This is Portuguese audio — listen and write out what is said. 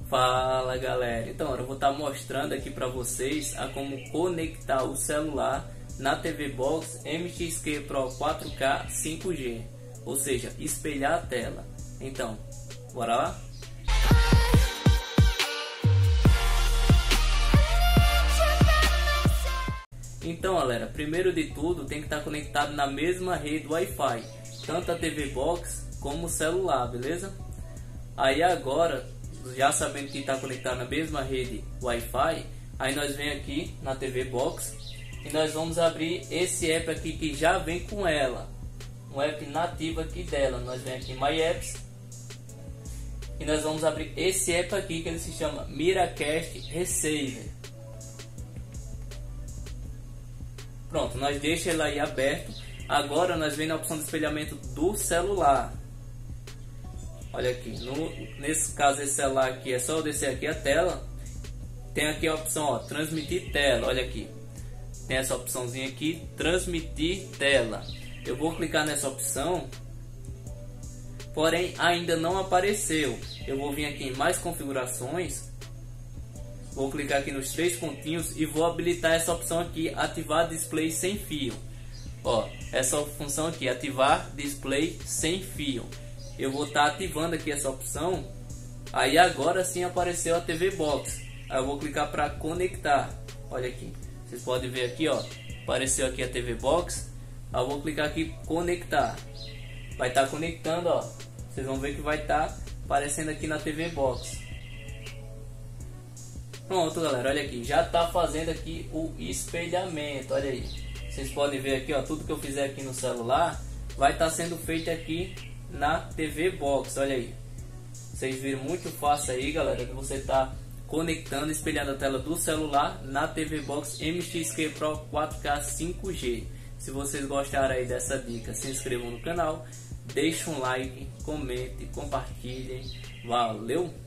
Fala galera, então eu vou estar mostrando aqui para vocês a como conectar o celular na TV Box MXQ Pro 4K 5G, ou seja, espelhar a tela. Então, bora lá? Então galera, primeiro de tudo tem que estar conectado na mesma rede Wi-Fi, tanto a TV Box como o celular, beleza? Aí agora, já sabendo que está conectado na mesma rede Wi-Fi, aí nós vem aqui na TV Box e nós vamos abrir esse app aqui que já vem com ela, um app nativo aqui dela. Nós vem aqui em My Apps e nós vamos abrir esse app aqui que ele se chama Miracast Receiver. Pronto, nós deixa ele aí aberto. Agora nós vem na opção de espelhamento do celular. Olha aqui, nesse caso esse celular aqui é só eu descer aqui a tela. Tem aqui a opção, ó, transmitir tela. Olha aqui, tem essa opçãozinha aqui, transmitir tela. Eu vou clicar nessa opção, porém ainda não apareceu. Eu vou vir aqui em mais configurações, vou clicar aqui nos três pontinhos e vou habilitar essa opção aqui, ativar display sem fio. Ó, essa função aqui, ativar display sem fio. Eu vou estar ativando aqui essa opção. Aí agora sim apareceu a TV Box. Aí eu vou clicar para conectar. Olha aqui, vocês podem ver aqui, ó, apareceu aqui a TV Box. Aí eu vou clicar aqui conectar. Vai estar conectando, ó. Vocês vão ver que vai estar aparecendo aqui na TV Box. Pronto galera, olha aqui, já está fazendo aqui o espelhamento. Olha aí, vocês podem ver aqui, ó, tudo que eu fizer aqui no celular vai estar sendo feito aqui na TV Box. Olha aí, vocês viram muito fácil aí galera, que você está conectando, espelhando a tela do celular na TV Box MXQ Pro 4K 5G. Se vocês gostaram aí dessa dica, se inscrevam no canal, deixem um like, comentem, compartilhem. Valeu!